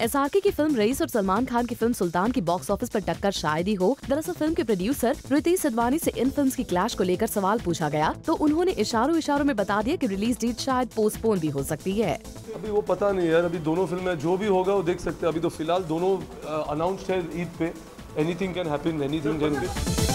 SRK की film rice और सलमान खान की फिल्म सुल्तान की बॉक्स ऑफिस पर टक्कर शायद ही हो। दरअसल फिल्म के प्रोड्यूसर रितेश सिधवानी से इन फिल्म्स की क्लैश को लेकर सवाल पूछा गया तो उन्होंने इशारों में बता दिया कि रिलीज डेट शायद पोस्टपोन भी हो सकती है। अभी वो पता नहीं यार, अभी दोनों फिल्में जो भी होगा वो देख सकते हैं। अभी तो फिलहाल दोनों अनाउंस्ड है ईद पे। Anything can happen, anything can